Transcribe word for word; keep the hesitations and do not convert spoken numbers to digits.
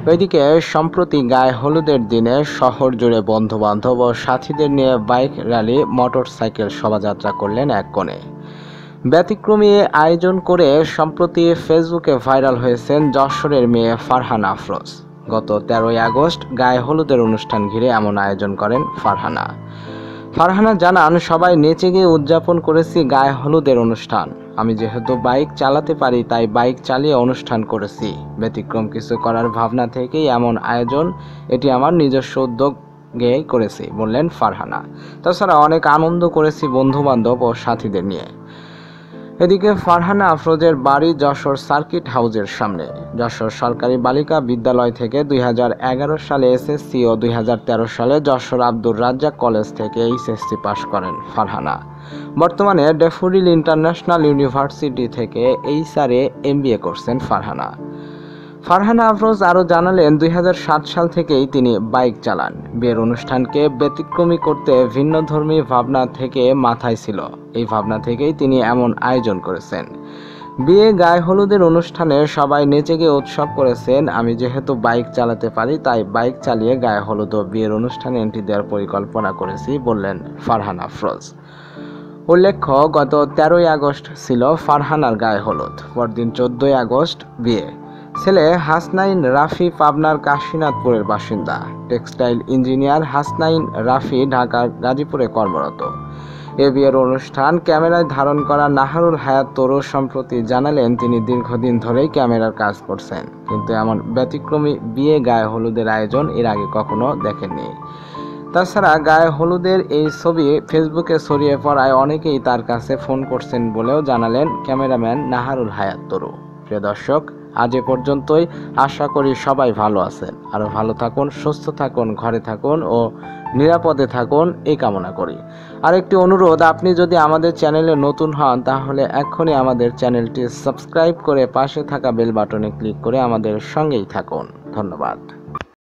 এদিকে সম্প্রতি গায়ে হলুদের দিনে শহর জুড়ে বন্ধুবান্ধব ও সাথীদের নিয়ে বাইক র্যালি, মোটরসাইকেল শোভাযাত্রা করলেন এক কোণে। ব্যতিক্রমী আয়োজন করে সম্প্রতি ফেসবুকে ভাইরাল হয়েছেন যশোরের মেয়ে ফারহানা আফরোজ। গত তেরোই আগস্ট গায়ে হলুদের অনুষ্ঠান ঘিরে এমন আয়োজন করেন ফারহানা। ফারহানা জানান, সবাই নেচে গিয়ে উদযাপন করেছি গায়ে হলুদের অনুষ্ঠান। আমি যেহেতু বাইক চালাতে পারি তাই বাইক চালিয়ে অনুষ্ঠান করেছি। ব্যতিক্রম কিছু করার ভাবনা থেকেই এমন আয়োজন, এটি আমার নিজস্ব উদ্যোগে করেছি বললেন ফারহানা। তাছাড়া অনেক আনন্দ করেছি বন্ধু বান্ধব ও সাথীদের নিয়ে। এদিকে ফারহানা আফরোজের বাড়ি যশোর সার্কিট হাউসের সামনে। যশোর সরকারি বালিকা বিদ্যালয় থেকে দুই হাজার এগারো সালে এসএসসি ও দুই হাজার তেরো সালে যশোর আব্দুর রাজ্জাক কলেজ থেকে এইচএসসি পাশ করেন ফারহানা। বর্তমানে ড্যাফোডিল ইন্টারন্যাশনাল ইউনিভার্সিটি থেকে এইচআরে এমবিএ করছেন ফারহানা। ফারহানা আফরোজ আরও জানালেন, দুই হাজার সাত সাল থেকেই তিনি বাইক চালান। বিয়ের অনুষ্ঠানকে ব্যতিক্রমী করতে ভিন্নধর্মী ভাবনা থেকে মাথায় ছিল। এই ভাবনা থেকেই তিনি এমন আয়োজন করেছেন। বিয়ে গায়ে হলুদের অনুষ্ঠানে সবাই নেচে গিয়ে উৎসব করেছেন। আমি যেহেতু বাইক চালাতে পারি তাই বাইক চালিয়ে গায়ে হলুদ ও বিয়ের অনুষ্ঠানে এন্ট্রি দেওয়ার পরিকল্পনা করেছি বললেন ফারহানা আফরোজ। উল্লেখ্য, গত তেরোই আগস্ট ছিল ফারহানার গায়ে হলুদ, পরদিন চোদ্দই আগস্ট বিয়ে। ছেলে হাসনাইন রাফি পাবনার কাশীনাথপুরের বাসিন্দা। টেক্সটাইল ইঞ্জিনিয়ার হাসনাইন রাফি ঢাকার গাজীপুরে কর্মরত। এ বিয়ের অনুষ্ঠান ক্যামেরায় ধারণ করা নাহারুল হায়াত তরু সম্প্রতি জানালেন, তিনি দীর্ঘদিন ধরেই ক্যামেরার কাজ করছেন, কিন্তু এমন ব্যতিক্রমী বিয়ে গায়ে হলুদের আয়োজন এর আগে কখনো দেখেননি। তাছাড়া গায়ে হলুদের এই ছবি ফেসবুকে ছড়িয়ে পড়ায় অনেকেই তার কাছে ফোন করছেন বলেও জানালেন ক্যামেরাম্যান নাহারুল হায়াত তরু। প্রিয় দর্শক, আজ এ পর্যন্তই। আশা করি সবাই ভালো আছেন। আরও ভালো থাকুন, সুস্থ থাকুন, ঘরে থাকুন ও নিরাপদে থাকুন এই কামনা করি। আর একটি অনুরোধ, আপনি যদি আমাদের চ্যানেলে নতুন হন তাহলে এক্ষুনি আমাদের চ্যানেলটি সাবস্ক্রাইব করে পাশে থাকা বেল বাটনে ক্লিক করে আমাদের সঙ্গেই থাকুন। ধন্যবাদ।